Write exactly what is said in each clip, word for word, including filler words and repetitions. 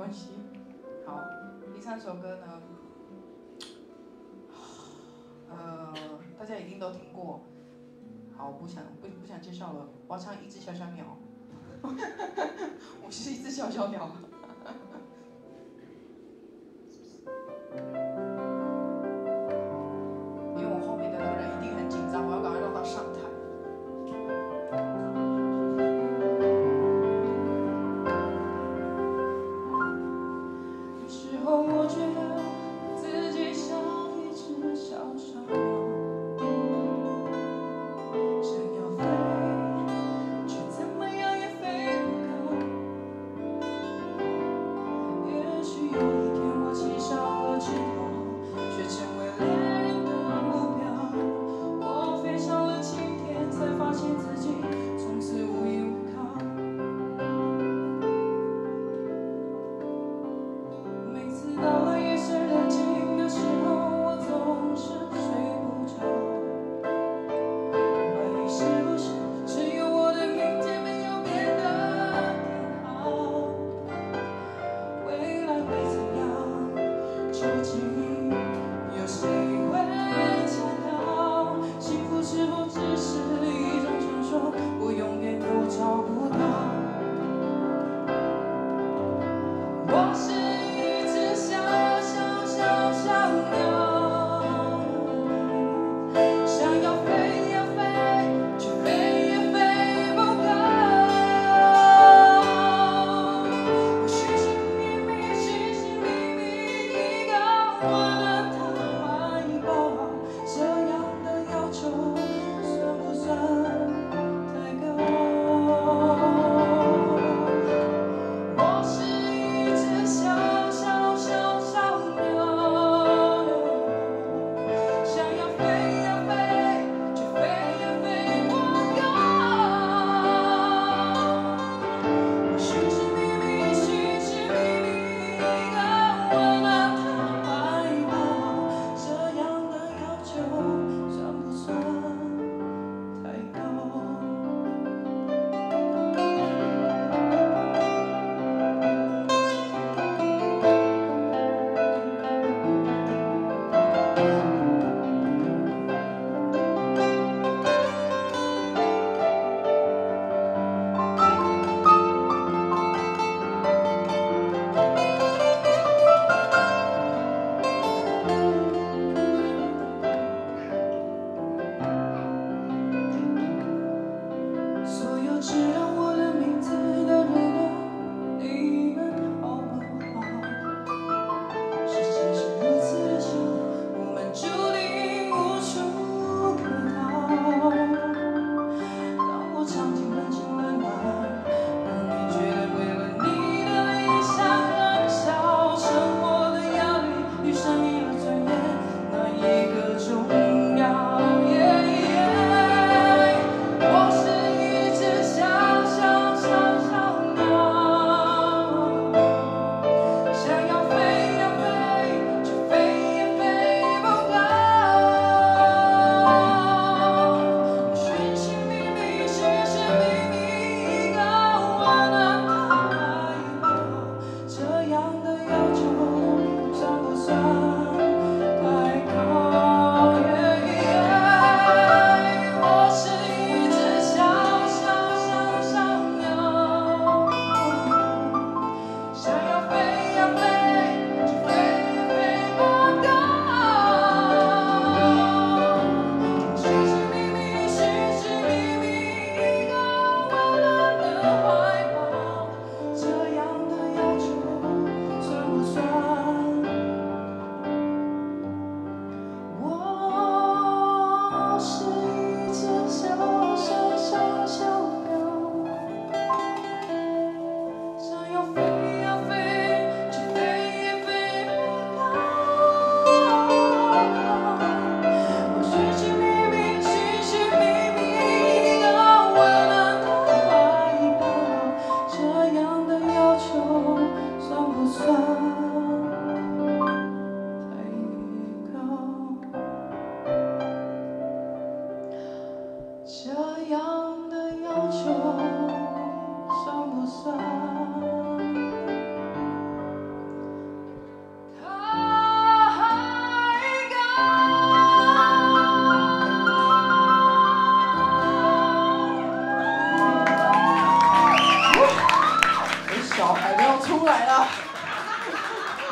关系。好，第三首歌呢，呃，大家一定都听过。好，我不想不不想介绍了，我要唱《一只小小鸟》。我是一只小小鸟。因为我后面的那个人一定很紧张，我要赶快让他上台。有时候我觉得自己像一只小小鸟，想要飞，却怎么样也飞不高。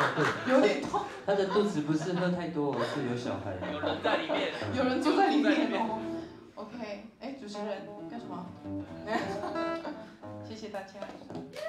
有点痛。 他的肚子不是喝太多，是有小孩。 有人在里面， 有人住在里面哦。OK， 哎，主持人干什么？谢谢大家。